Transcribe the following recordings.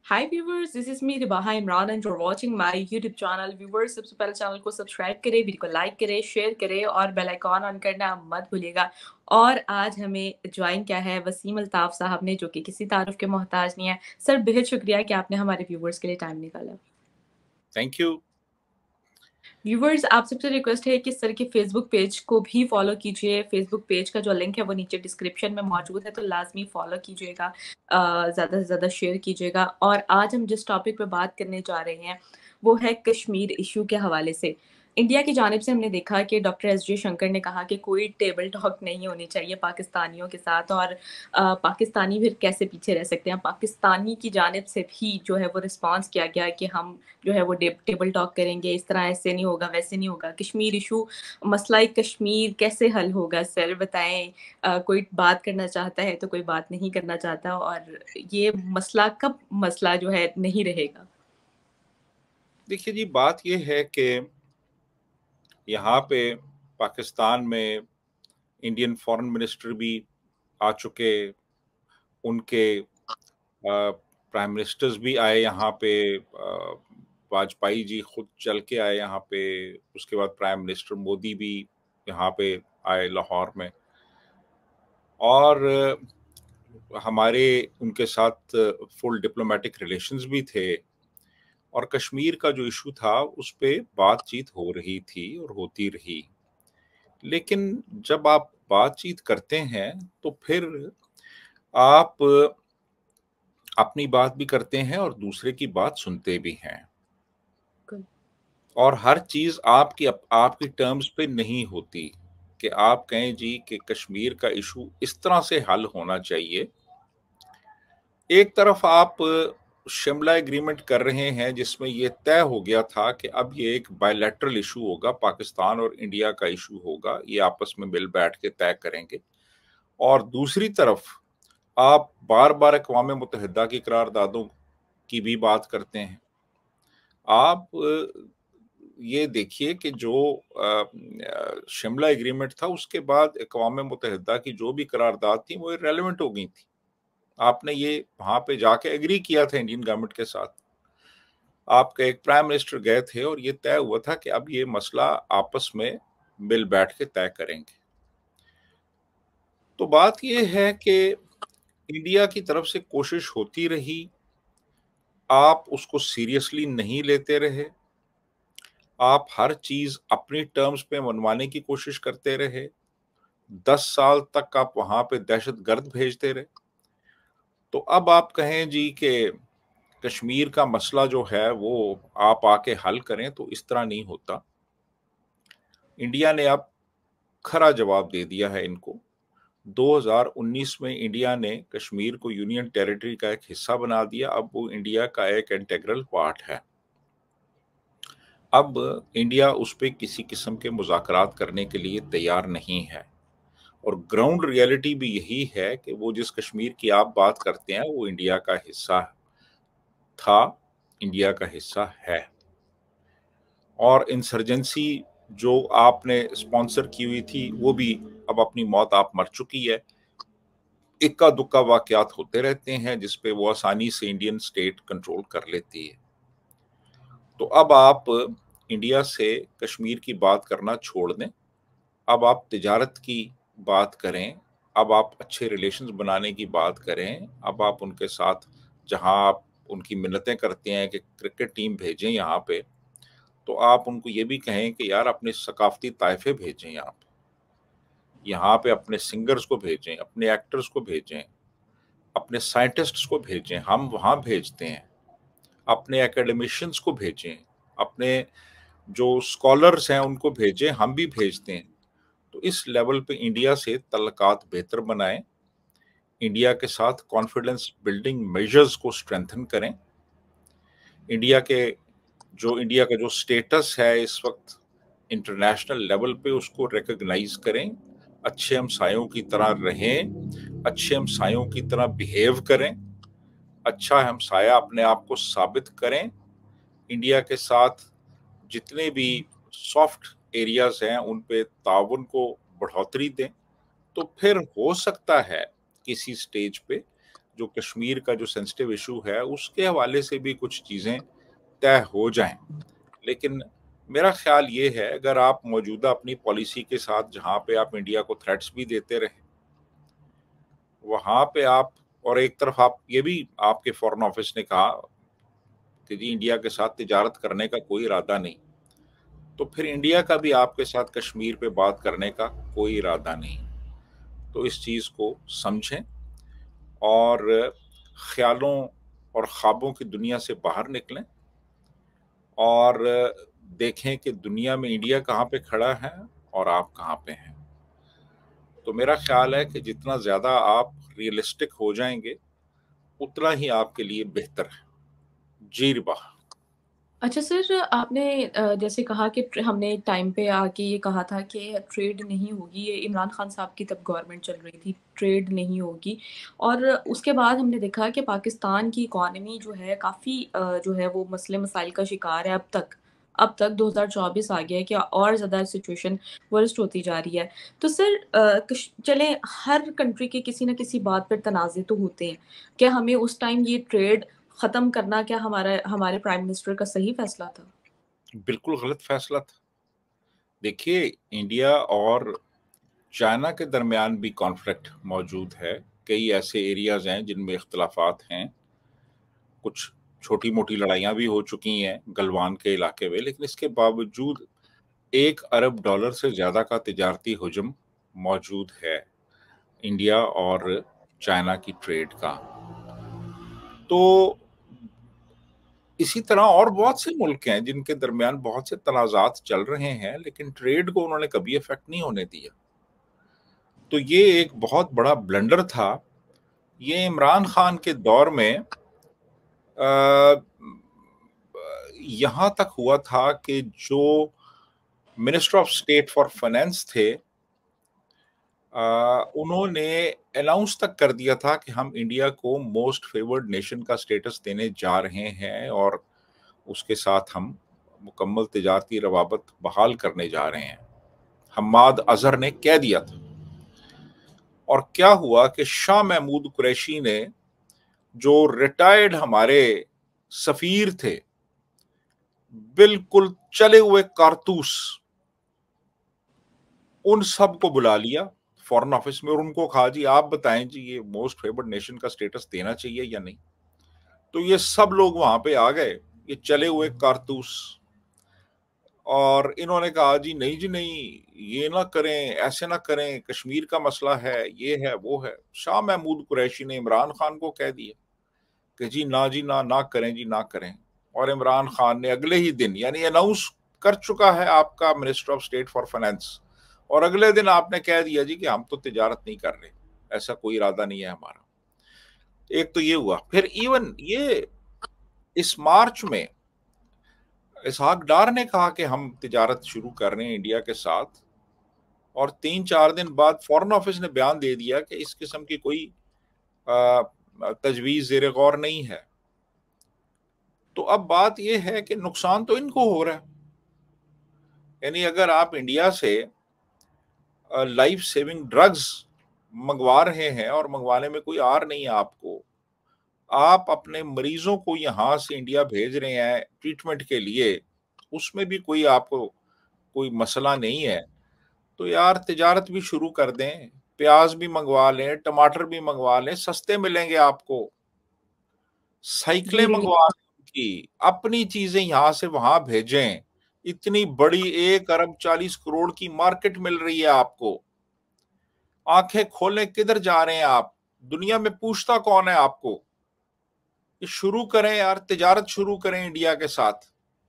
Hi viewers, this is me Ribaha Imran and you're watching my YouTube channel. Viewers, सबसे पहले channel को subscribe करें, video को like करें, शेयर करें और बेल आइकॉन ऑन करना मत भूलिएगा। और आज हमें ज्वाइन किया है वसीम अल्ताफ साहब ने, जो कि किसी तारुफ के मोहताज नहीं है। सर, बेहद शुक्रिया कि आपने हमारे व्यूवर्स के लिए टाइम निकाला। Thank you. व्यूवर्स, आप सबसे रिक्वेस्ट है कि सर के फेसबुक पेज को भी फॉलो कीजिए। फेसबुक पेज का जो लिंक है वो नीचे डिस्क्रिप्शन में मौजूद है, तो लाजमी फॉलो कीजिएगा, ज़्यादा से ज़्यादा शेयर कीजिएगा। और आज हम जिस टॉपिक पे बात करने जा रहे हैं वो है कश्मीर इशू के हवाले से। इंडिया की जानिब से हमने देखा कि डॉक्टर एस जयशंकर ने कहा कि कोई टेबल टॉक नहीं होनी चाहिए पाकिस्तानियों के साथ, और पाकिस्तानी फिर कैसे पीछे रह सकते हैं। पाकिस्तानी की जानिब से भी जो है वो रिस्पांस किया गया कि हम जो है वो टेबल टॉक करेंगे, इस तरह ऐसे नहीं होगा, वैसे नहीं होगा। कश्मीर इशू, मसला कश्मीर कैसे हल होगा सर, बताएं। कोई बात करना चाहता है तो कोई बात नहीं करना चाहता, और ये मसला कब मसला जो है नहीं रहेगा? देखिए जी, बात ये है कि यहाँ पे पाकिस्तान में इंडियन फॉरेन मिनिस्टर भी आ चुके, उनके प्राइम मिनिस्टर्स भी आए यहाँ पे। वाजपेयी जी खुद चल के आए यहाँ पे, उसके बाद प्राइम मिनिस्टर मोदी भी यहाँ पे आए लाहौर में, और हमारे उनके साथ फुल डिप्लोमेटिक रिलेशंस भी थे। और कश्मीर का जो इशू था उस पे बातचीत हो रही थी और होती रही। लेकिन जब आप बातचीत करते हैं तो फिर आप अपनी बात भी करते हैं और दूसरे की बात सुनते भी हैं, और हर चीज आपकी टर्म्स पे नहीं होती कि आप कहें जी कि कश्मीर का इशू इस तरह से हल होना चाहिए। एक तरफ आप शिमला एग्रीमेंट कर रहे हैं जिसमें ये तय हो गया था कि अब ये एक बायलैटरल इशू होगा, पाकिस्तान और इंडिया का इशू होगा, ये आपस में मिल बैठ के तय करेंगे। और दूसरी तरफ आप बार बार अक़वाम मुत्तहिदा की करारदादों की भी बात करते हैं। आप ये देखिए कि जो शिमला एग्रीमेंट था उसके बाद अक़वाम मुत्तहिदा की जो भी करारदाद थी वो इररेलेवेंट हो गई थी। आपने ये वहां पे जाके एग्री किया था इंडियन गवर्नमेंट के साथ, आपका एक प्राइम मिनिस्टर गए थे और ये तय हुआ था कि अब ये मसला आपस में मिल बैठ के तय करेंगे। तो बात ये है कि इंडिया की तरफ से कोशिश होती रही, आप उसको सीरियसली नहीं लेते रहे, आप हर चीज अपनी टर्म्स पे मनवाने की कोशिश करते रहे। 10 साल तक आप वहां पे दहशतगर्द भेजते रहे। तो अब आप कहें जी कि कश्मीर का मसला जो है वो आप आके हल करें, तो इस तरह नहीं होता। इंडिया ने अब खरा जवाब दे दिया है इनको। 2019 में इंडिया ने कश्मीर को यूनियन टेरिटरी का एक हिस्सा बना दिया, अब वो इंडिया का एक इंटीग्रल पार्ट है। अब इंडिया उस पर किसी किस्म के मुज़ाकरात करने के लिए तैयार नहीं है, और ग्राउंड रियलिटी भी यही है कि वो जिस कश्मीर की आप बात करते हैं वो इंडिया का हिस्सा था, इंडिया का हिस्सा है। और इंसर्जेंसी जो आपने स्पॉन्सर की हुई थी वो भी अब अपनी मौत आप मर चुकी है। इक्का दुक्का वाकयात होते रहते हैं जिस पे वो आसानी से इंडियन स्टेट कंट्रोल कर लेती है। तो अब आप इंडिया से कश्मीर की बात करना छोड़ दें, अब आप तिजारत की बात करें, अब आप अच्छे रिलेशंस बनाने की बात करें। अब आप उनके साथ, जहां आप उनकी मिन्नतें करते हैं कि क्रिकेट टीम भेजें यहाँ पे, तो आप उनको ये भी कहें कि यार अपने सकाफती ताइफे भेजें यहाँ पे अपने सिंगर्स को भेजें, अपने एक्टर्स को भेजें, अपने साइंटिस्ट्स को भेजें, हम वहाँ भेजते हैं, अपने एकेडमिशियंस को भेजें, अपने जो स्कॉलर्स हैं उनको भेजें, हम भी भेजते हैं। तो इस लेवल पे इंडिया से तल्लकात बेहतर बनाएं, इंडिया के साथ कॉन्फिडेंस बिल्डिंग मेजर्स को स्ट्रेंथन करें। इंडिया का जो स्टेटस है इस वक्त इंटरनेशनल लेवल पे, उसको रिकॉग्नाइज करें, अच्छे हमसायों की तरह रहें, अच्छे हमसायों की तरह बिहेव करें, अच्छा हमसाया अपने आप को साबित करें। इंडिया के साथ जितने भी सॉफ्ट एरियाज हैं उन पे ताउन को बढ़ोतरी दें। तो फिर हो सकता है किसी स्टेज पे جو کشمیر کا جو سینسٹیو ایشو ہے اس کے حوالے سے بھی کچھ چیزیں طے ہو جائیں. لیکن میرا خیال یہ ہے اگر آپ موجودہ اپنی پالیسی کے ساتھ جہاں پہ آپ انڈیا کو تھریٹس بھی دیتے رہے وہاں پہ آپ، اور ایک طرف آپ یہ بھی آپ کے فورن آفس نے کہا کہ جی انڈیا کے ساتھ تجارت کرنے کا کوئی ارادہ نہیں، تو پھر انڈیا کا بھی آپ کے ساتھ کشمیر پہ بات کرنے کا کوئی ارادہ نہیں. تو اس چیز کو سمجھیں اور خیالوں اور خوابوں کی دنیا سے باہر نکلیں اور دیکھیں کہ دنیا میں انڈیا کہاں پہ کھڑا ہے اور آپ کہاں پہ ہیں. تو میرا خیال ہے کہ جتنا زیادہ آپ ریئلسٹک ہو جائیں گے اتنا ہی آپ کے لیے بہتر ہے. جی ربا. اچھا سر، آپ نے جیسے کہا کہ ہم نے ایک ٹائم پہ آ کے یہ کہا تھا کہ ٹریڈ نہیں ہوگی، یہ عمران خان صاحب کی تب گورنمنٹ چل رہی تھی، ٹریڈ نہیں ہوگی، اور اس کے بعد ہم نے دیکھا کہ پاکستان کی اکانومی جو ہے کافی جو ہے وہ مسئلے مسائل کا شکار ہے اب تک 2024 آ گیا ہے کہ اور زیادہ سچویشن ورسٹ ہوتی جا رہی ہے. تو سر چلیں ہر کنٹری کے کسی نہ کسی بات پر تنازع تو ہوتے ہیں، کہ ہمیں اس ٹائم یہ ٹریڈ ختم کرنا کیا ہمارے پرائم منسٹر کا صحیح فیصلہ تھا؟ بالکل غلط فیصلہ تھا. دیکھیے انڈیا اور چائنا کے درمیان بھی کانفلکٹ موجود ہے، کئی ایسے ایریاز ہیں جن میں اختلافات ہیں، کچھ چھوٹی موٹی لڑائیاں بھی ہو چکی ہیں گلوان کے علاقے میں، لیکن اس کے باوجود $1 ارب سے زیادہ کا تجارتی حجم موجود ہے انڈیا اور چائنا کی ٹریڈ کا. تو اسی طرح اور بہت سے ملک ہیں جن کے درمیان بہت سے تنازعات چل رہے ہیں لیکن ٹریڈ کو انہوں نے کبھی افیکٹ نہیں ہونے دیا. تو یہ ایک بہت بڑا بلنڈر تھا. یہ عمران خان کے دور میں یہاں تک ہوا تھا کہ جو minister of state for finance تھے انہوں نے اناؤنس تک کر دیا تھا کہ ہم انڈیا کو موسٹ فیورڈ نیشن کا سٹیٹس دینے جا رہے ہیں اور اس کے ساتھ ہم مکمل تجارتی روابط بحال کرنے جا رہے ہیں. حماد اظہر نے کہہ دیا تھا. اور کیا ہوا کہ شاہ محمود قریشی نے، جو ریٹائرڈ ہمارے سفیر تھے، بالکل چلے ہوئے کارتوس، ان سب کو بلا لیا فورن آفس میں اور ان کو کہا جی آپ بتائیں جی یہ موسٹ فیورڈ نیشن کا سٹیٹس دینا چاہیے یا نہیں. تو یہ سب لوگ وہاں پہ آ گئے، یہ چلے ہوئے کارتوس، اور انہوں نے کہا جی نہیں، یہ نہ کریں، ایسے نہ کریں، کشمیر کا مسئلہ ہے، یہ ہے وہ ہے. شاہ محمود قریشی نے عمران خان کو کہہ دیا کہ جی نہ کریں جی نہ کریں. اور عمران خان نے اگلے ہی دن، یعنی اناؤنس کر چکا ہے آپ کا minister of state for finance, اور اگلے دن آپ نے کہہ دیا جی کہ ہم تو تجارت نہیں کر رہے، ایسا کوئی ارادہ نہیں ہے ہمارا. ایک تو یہ ہوا. پھر ایون یہ اس مارچ میں اسحاق ڈار نے کہا کہ ہم تجارت شروع کر رہے ہیں انڈیا کے ساتھ، اور 3-4 دن بعد فورن آفس نے بیان دے دیا کہ اس قسم کی کوئی تجویز زیر غور نہیں ہے. تو اب بات یہ ہے کہ نقصان تو ان کو ہو رہا ہے. یعنی اگر آپ انڈیا سے لائف سیونگ ڈرگز منگوا رہے ہیں اور منگوانے میں کوئی آر نہیں ہے آپ اپنے مریضوں کو یہاں سے انڈیا بھیج رہے ہیں ٹریٹمنٹ کے لیے، اس میں بھی کوئی آپ کو کوئی مسئلہ نہیں ہے، تو یار تجارت بھی شروع کر دیں، پیاز بھی منگوا لیں، ٹماٹر بھی منگوا لیں، سستے ملیں گے آپ کو، سائیکلیں میری منگوا لیں کی، اپنی چیزیں یہاں سے وہاں بھیجیں. اتنی بڑی $1 ارب 40 کروڑ کی مارکیٹ مل رہی ہے آپ کو. آنکھیں کھولیں، کدھر جا رہے ہیں آپ؟ دنیا میں پوچھتا کون ہے آپ کو؟ یہ شروع کریں یار، تجارت شروع کریں انڈیا کے ساتھ،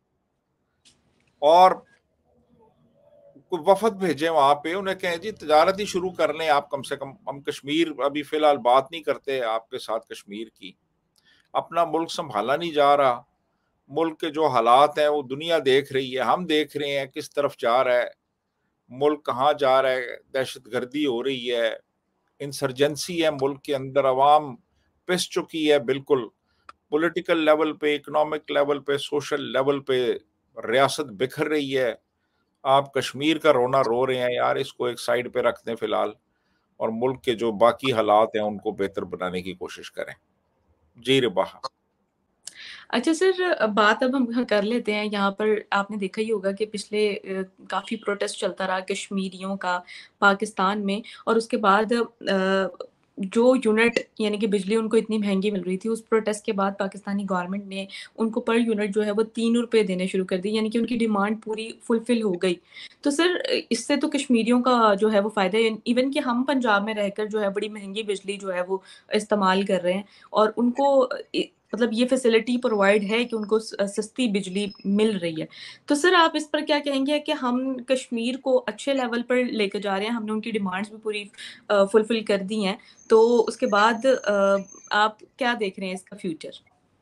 اور کوئی وفد بھیجیں وہاں پہ، انہیں کہیں جی تجارت ہی شروع کر لیں آپ کم سے کم. ہم کشمیر ابھی فی الحال بات نہیں کرتے آپ کے ساتھ کشمیر کی، اپنا ملک سنبھالا نہیں جا رہا، ملک کے جو حالات ہیں وہ دنیا دیکھ رہی ہے، ہم دیکھ رہے ہیں کس طرف جا رہا ہے ملک، کہاں جا رہا ہے، دہشت گردی ہو رہی ہے، انسرجنسی ہے ملک کے اندر، عوام پس چکی ہے بالکل، پولیٹیکل لیول پہ، اکنامک لیول پہ، سوشل لیول پہ ریاست بکھر رہی ہے. آپ کشمیر کا رونا رو رہے ہیں یار، اس کو ایک سائیڈ پہ رکھ دیں فی الحال. اور ملک کے جو باقی حالات ہیں ان کو بہتر بنانے کی کوشش کریں. جی رباح. اچھا سر، بات اب ہم کر لیتے ہیں یہاں پر. آپ نے دیکھا ہی ہوگا کہ پچھلے کافی پروٹیسٹ چلتا رہا کشمیریوں کا پاکستان میں، اور اس کے بعد جو یونٹ یعنی کہ بجلی ان کو اتنی مہنگی مل رہی تھی، اس پروٹیسٹ کے بعد پاکستانی گورنمنٹ نے ان کو پر یونٹ جو ہے وہ 3 روپے دینے شروع کر دی، یعنی کہ ان کی ڈیمانڈ پوری فلفل ہو گئی. تو سر اس سے تو کشمیریوں کا جو ہے وہ فائدہ ہے، ایون کہ ہم پنجاب میں رہ کر جو ہے بڑی مہنگی بجلی جو ہے وہ استعمال کر رہے ہیں، اور ان کو مطلب یہ فیسلٹی پرووائڈ ہے کہ ان کو سستی بجلی مل رہی ہے. تو سر آپ اس پر کیا کہیں گے کہ ہم کشمیر کو اچھے لیول پر لے کے جا رہے ہیں، ہم نے ان کی ڈیمانڈز بھی پوری فلفل کر دی ہیں، تو اس کے بعد آپ کیا دیکھ رہے ہیں اس کا فیوچر؟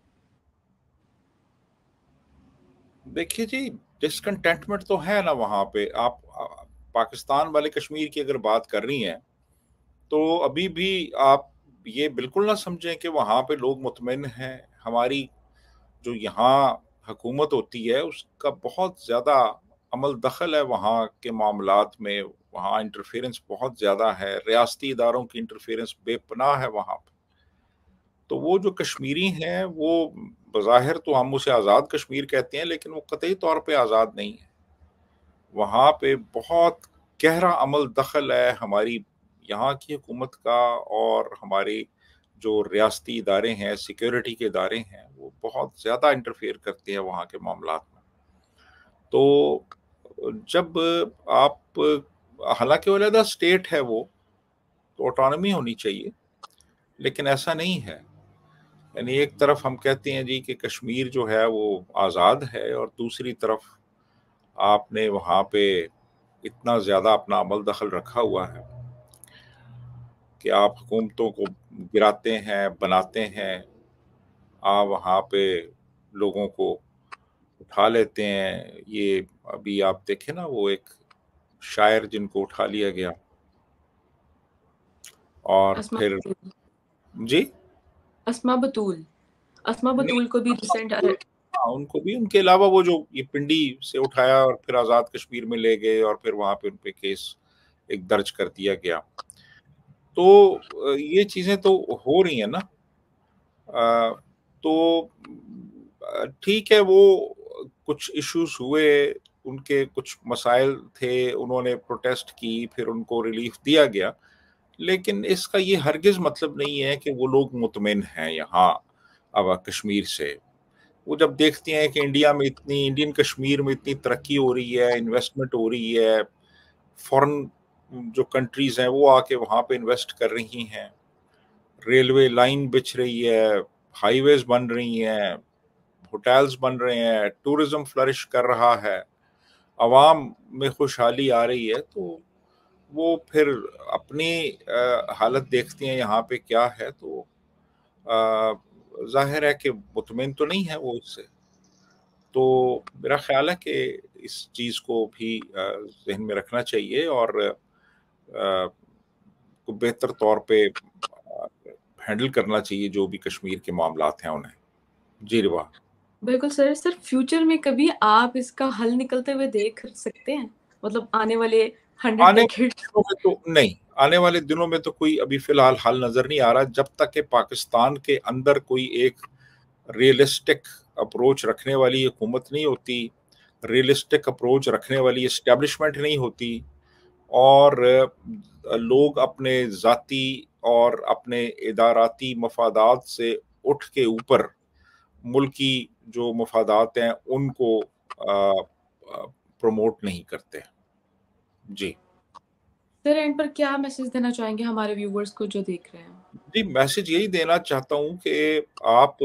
دیکھیے جی، ڈسکنٹینٹمنٹ تو ہے نا وہاں پہ. آپ پاکستان والے کشمیر کی اگر بات کر رہی ہیں تو ابھی بھی آپ یہ بالکل نہ سمجھیں کہ وہاں پہ لوگ مطمئن ہیں. ہماری جو یہاں حکومت ہوتی ہے اس کا بہت زیادہ عمل دخل ہے وہاں کے معاملات میں. وہاں انٹرفیرنس بہت زیادہ ہے، ریاستی اداروں کی انٹرفیرنس بے پناہ ہے وہاں پہ. تو وہ جو کشمیری ہیں وہ بظاہر تو ہم اسے آزاد کشمیر کہتے ہیں، لیکن وہ قطعی طور پہ آزاد نہیں ہے. وہاں پہ بہت گہرا عمل دخل ہے ہماری یہاں کی حکومت کا، اور ہمارے جو ریاستی ادارے ہیں، سیکیورٹی کے ادارے ہیں، وہ بہت زیادہ انٹرفیئر کرتے ہیں وہاں کے معاملات میں. تو جب آپ حالانکہ علیحدہ اسٹیٹ ہے وہ، تو آٹونومی ہونی چاہیے، لیکن ایسا نہیں ہے. یعنی ایک طرف ہم کہتے ہیں جی کہ کشمیر جو ہے وہ آزاد ہے، اور دوسری طرف آپ نے وہاں پہ اتنا زیادہ اپنا عمل دخل رکھا ہوا ہے کہ آپ حکومتوں کو گراتے ہیں، بناتے ہیں. آپ وہاں پہ لوگوں کو اٹھا لیتے ہیں. یہ ابھی آپ دیکھیں نا، وہ ایک شاعر جن کو اٹھا لیا گیا، اور اسما پھر بطول. جی اسما بطول. اسما بطول کو بھی ریسنٹ. ہاں، ان کو بھی، ان کے علاوہ وہ جو یہ پنڈی سے اٹھایا اور پھر آزاد کشمیر میں لے گئے، اور پھر وہاں پہ ان پہ کیس ایک درج کر دیا گیا. تو یہ چیزیں تو ہو رہی ہیں نا. تو ٹھیک ہے، وہ کچھ ایشوز ہوئے، ان کے کچھ مسائل تھے، انہوں نے پروٹیسٹ کی، پھر ان کو ریلیف دیا گیا. لیکن اس کا یہ ہرگز مطلب نہیں ہے کہ وہ لوگ مطمئن ہیں یہاں اب کشمیر سے. وہ جب دیکھتے ہیں کہ انڈین کشمیر میں اتنی ترقی ہو رہی ہے، انویسٹمنٹ ہو رہی ہے، فورن جو کنٹریز ہیں وہ آ کے وہاں پہ انویسٹ کر رہی ہیں، ریلوے لائن بچھ رہی ہے، ہائی ویز بن رہی ہیں، ہوٹلز بن رہے ہیں، ٹورزم فلرش کر رہا ہے، عوام میں خوشحالی آ رہی ہے، تو وہ پھر اپنی حالت دیکھتے ہیں یہاں پہ کیا ہے. تو ظاہر ہے کہ مطمئن تو نہیں ہے وہ اس سے. تو میرا خیال ہے کہ اس چیز کو بھی ذہن میں رکھنا چاہیے، اور کو بہتر طور پہ ہینڈل کرنا چاہیے جو بھی کشمیر کے معاملات ہیں انہیں. جی روا. بالکل سر. سر فیوچر میں کبھی آپ اس کا حل نکلتے ہوئے دیکھ سکتے ہیں، مطلب آنے والے 100 آنے ڈیکیڈ؟ والے دنوں میں تو نہیں، آنے والے دنوں میں تو کوئی ابھی فی الحال حل نظر نہیں آ رہا، جب تک کہ پاکستان کے اندر کوئی ایک ریئلسٹک اپروچ رکھنے والی حکومت نہیں ہوتی، ریئلسٹک اپروچ رکھنے والی اسٹیبلشمنٹ نہیں ہوتی، اور لوگ اپنے ذاتی اور اپنے اداراتی مفادات سے اٹھ کے اوپر ملکی جو مفادات ہیں ان کو پروموٹ نہیں کرتے. جی. سر اینڈ پر کیا میسج دینا چاہیں گے ہمارے ویورز کو جو دیکھ رہے ہیں؟ جی، میسج یہی دینا چاہتا ہوں کہ آپ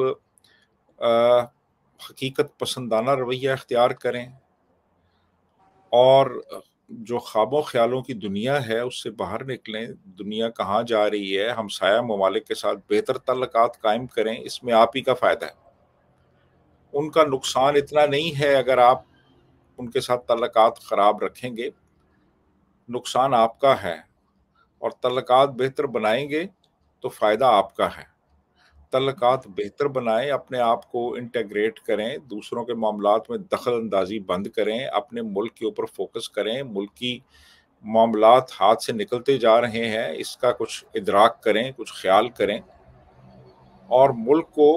حقیقت پسندانہ رویہ اختیار کریں، اور جو خوابوں خیالوں کی دنیا ہے اس سے باہر نکلیں. دنیا کہاں جا رہی ہے، ہمسایہ ممالک کے ساتھ بہتر تعلقات قائم کریں، اس میں آپ ہی کا فائدہ ہے. ان کا نقصان اتنا نہیں ہے اگر آپ ان کے ساتھ تعلقات خراب رکھیں گے، نقصان آپ کا ہے. اور تعلقات بہتر بنائیں گے تو فائدہ آپ کا ہے. تعلقات بہتر بنائیں، اپنے آپ کو انٹیگریٹ کریں، دوسروں کے معاملات میں دخل اندازی بند کریں، اپنے ملک کے اوپر فوکس کریں، ملکی मामलात हाथ से निकलते जा रहे हैं, इसका कुछ इदराक करें, कुछ ख्याल करें और मुल्क को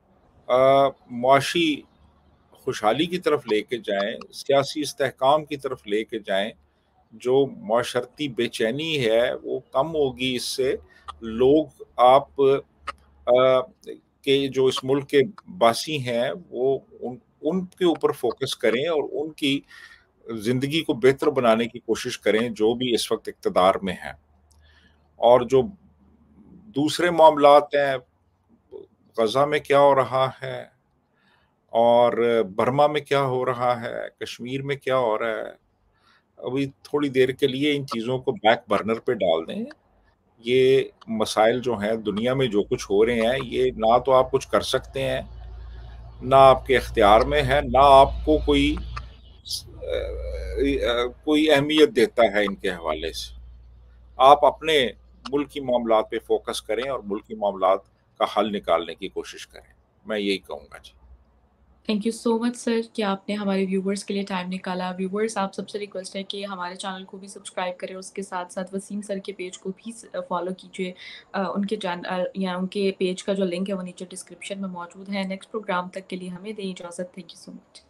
मुआशी खुशहाली की तरफ लेके जाएं, सियासी इस्तेहकाम की तरफ लेके जाएं। जो माशरती बेचैनी है वो कम होगी इससे। लोग आप के जो इस मुल्क के बासी हैं वो उनके ऊपर फोकस करें और उनकी जिंदगी को बेहतर बनाने की कोशिश करें जो भी इस वक्त इक़्तिदार में हैं। और जो दूसरे मामलात हैं, गजा में क्या हो रहा है और बर्मा में क्या हो रहा है, कश्मीर में क्या हो रहा है, अभी थोड़ी देर के लिए इन चीज़ों को बैक बर्नर पे डाल दें। ये मसाइल जो हैं दुनिया में जो कुछ हो रहे हैं, ये ना तो आप कुछ कर सकते हैं, ना आपके इख्तियार में है, ना आपको कोई अहमियत देता है इनके हवाले से। आप अपने मुल्क की मामलात पे फोकस करें और मुल्क की मामलात का हल निकालने की कोशिश करें। मैं यही कहूँगा जी। Thank you so much sir कि आपने हमारे व्यूवर्स के लिए टाइम निकाला। व्यूवर्स, आप सबसे रिक्वेस्ट है कि हमारे चैनल को भी सब्सक्राइब करें, उसके साथ-साथ वसीम सर के पेज को भी फॉलो कीजिए। या उनके पेज का जो लिंक है वो नीचे डिस्क्रिप्शन में मौजूद है। नेक्स्ट प्रोग्राम तक के लिए हमें दें इजाज़त। Thank you so much.